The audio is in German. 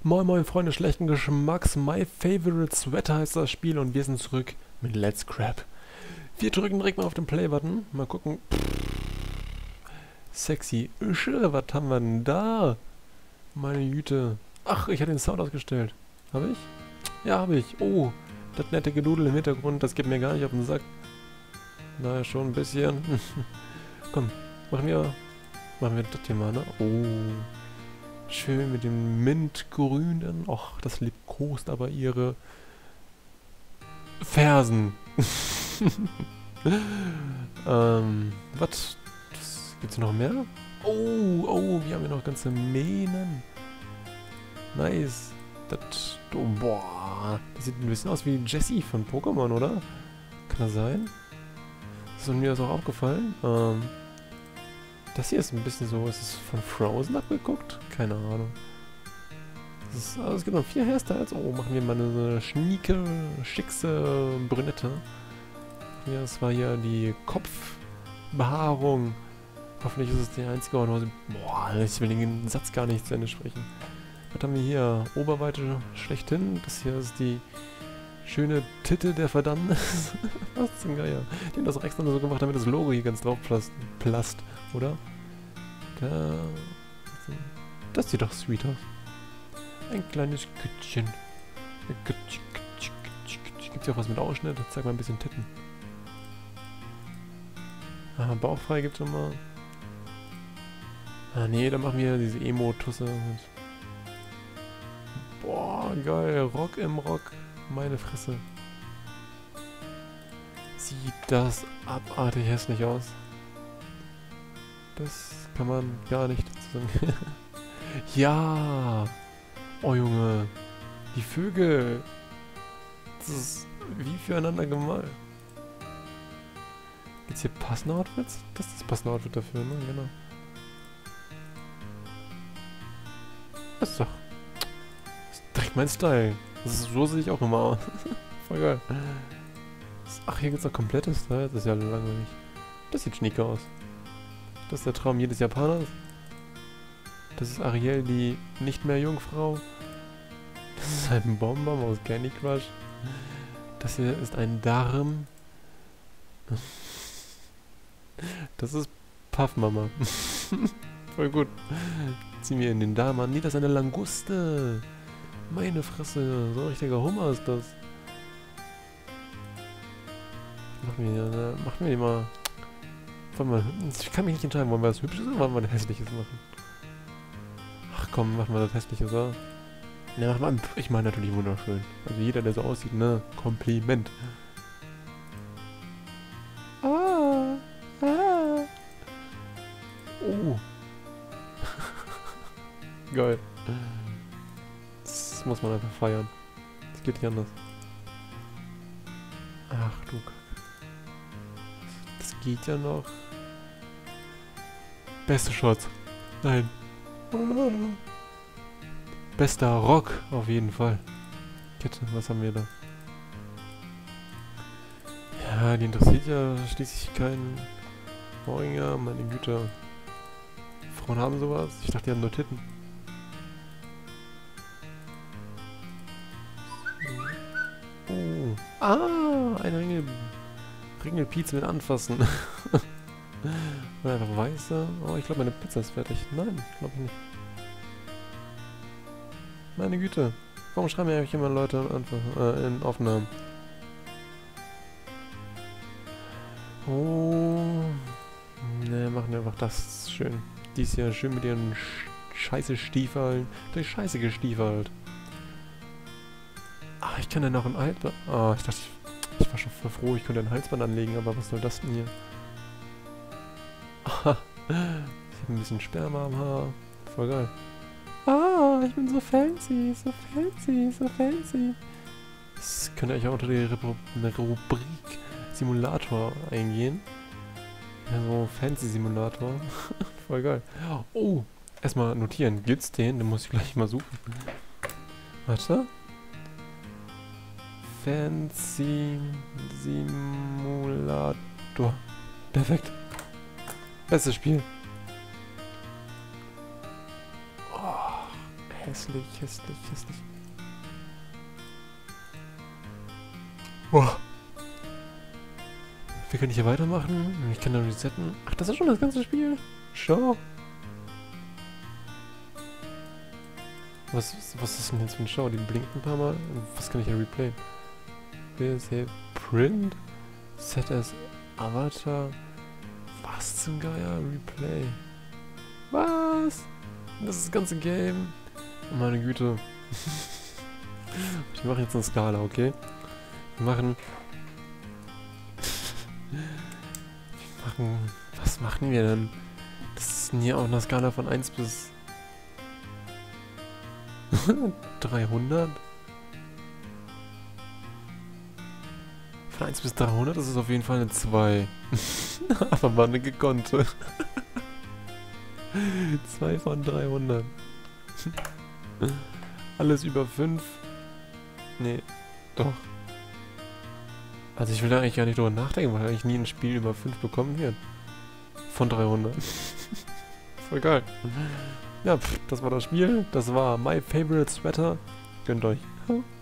Moin moin Freunde schlechten Geschmacks, My Favorite Sweater heißt das Spiel und wir sind zurück mit Let's Crap. Wir drücken direkt mal auf den Play-Button, mal gucken. Sexy Ische, was haben wir denn da? Meine Güte. Ach, ich hatte den Sound ausgestellt. Habe ich? Ja, habe ich. Oh, das nette Gedudel im Hintergrund, das geht mir gar nicht auf den Sack. Naja, schon ein bisschen. Komm, machen wir das hier mal, ne? Oh. Schön mit dem Mintgrünen. Och, das liebkost aber ihre Fersen. Was? Gibt's noch mehr? Oh, wir haben hier noch ganze Mähnen. Nice. Das, oh, boah. Das sieht ein bisschen aus wie Jessie von Pokémon, oder? Kann das sein? Ist mir das auch aufgefallen? Das hier ist ein bisschen so, ist es von Frozen abgeguckt? Keine Ahnung. Also es gibt noch 4 Hairstyles. Oh, machen wir mal eine schnieke, schickse Brünette. Ja, das war hier die Kopfbehaarung. Hoffentlich ist es die einzige Hose. Boah, ich will den Satz gar nicht zu Ende sprechen. Was haben wir hier? Oberweite schlechthin. Das hier ist die schöne Titte der Verdammnis. Was zum Geier. Die haben das auch extra nur so gemacht, damit das Logo hier ganz drauf plast, oder? Das sieht doch sweet aus. Ein kleines Kütchen. Gibt's hier auch was mit Ausschnitt? Zeig mal ein bisschen Titten. Ah, bauchfrei gibt's immer. Ah, nee, dann machen wir diese Emo-Tusse. Boah, geil. Rock im Rock. Meine Fresse. Sieht das abartig hässlich aus. Das kann man gar nicht dazu sagen. Ja! Oh Junge. Die Vögel. Das ist wie füreinander gemalt. Gibt's hier passende Outfits? Das ist das passende Outfit dafür, ne? Genau. Das ist doch... Das ist direkt mein Style. So sehe ich auch immer aus. Voll geil. Ach, hier gibt's noch komplettes Style. Das ist ja langweilig. Das sieht schnieke aus. Das ist der Traum jedes Japaners. Das ist Ariel, die nicht mehr Jungfrau. Das ist ein Bonbon aus Candy Crush. Das hier ist ein Darm. Das ist Puffmama. Voll gut. Ziehen wir in den Darm an. Nee, das ist eine Languste. Meine Fresse. So ein richtiger Hummer ist das. Machen wir die mal. Ich kann mich nicht entscheiden, wollen wir was Hübsches oder wollen wir was Hässliches machen? Ach komm, machen wir das Hässliche, so. Ne, ich meine natürlich wunderschön. Also jeder, der so aussieht, ne? Kompliment. Oh. Geil. Das muss man einfach feiern. Das geht nicht anders. Ach du Kacke. Das geht ja noch. Beste Shots. Nein. Bester Rock, auf jeden Fall. Kette, was haben wir da? Ja, die interessiert ja schließlich keinen Ohrringer, meine Güte. Frauen haben sowas. Ich dachte, die haben nur Titten. Oh. Ah, ein Ringelpiez mit Anfassen. Oder einfach weiße. Oh, ich glaube, meine Pizza ist fertig. Nein, glaube ich nicht. Meine Güte. Warum schreiben mir eigentlich immer Leute in Aufnahmen? Oh. Ne, machen wir einfach das schön. Dies hier schön mit ihren scheiße Stiefeln. Durch Scheiße gestiefelt. Ah, ich kann ja noch ein Halsband. Ah, ich dachte, ich war schon voll froh, ich könnte ein Halsband anlegen, aber was soll das denn hier? Ah, ich habe ein bisschen Sperma am Haar. Voll geil. Ah, ich bin so fancy, so fancy, so fancy. Das könnte eigentlich auch unter die Rubrik Simulator eingehen. Ja, so Fancy-Simulator. Voll geil. Oh, erstmal notieren. Gibt's den? Den muss ich gleich mal suchen. Warte. Fancy Simulator. Perfekt. Bestes Spiel. Oh, hässlich, hässlich, hässlich. Boah. Wir können hier weitermachen. Ich kann dann resetten. Ach, das ist schon das ganze Spiel. Schau. Was ist denn jetzt für ein Schau? Die blinkt ein paar Mal. Was kann ich hier replayen? Hier Print. Set as Avatar. Was zum Geier? Replay. Was? Das ist das ganze Game. Oh, meine Güte. Ich mache jetzt eine Skala, okay? Wir machen... Was machen wir denn? Das ist denn hier auch eine Skala von 1 bis... 300? Von 1 bis 300 ist es auf jeden Fall eine 2. Aber war eine gekonnte. 2 von 300. Alles über 5. Nee, doch. Also ich will da eigentlich gar nicht drüber nachdenken, weil eigentlich nie ein Spiel über 5 bekommen wird. Von 300. Voll geil. Ja, das war das Spiel. Das war My Favorite Sweater. Gönnt euch.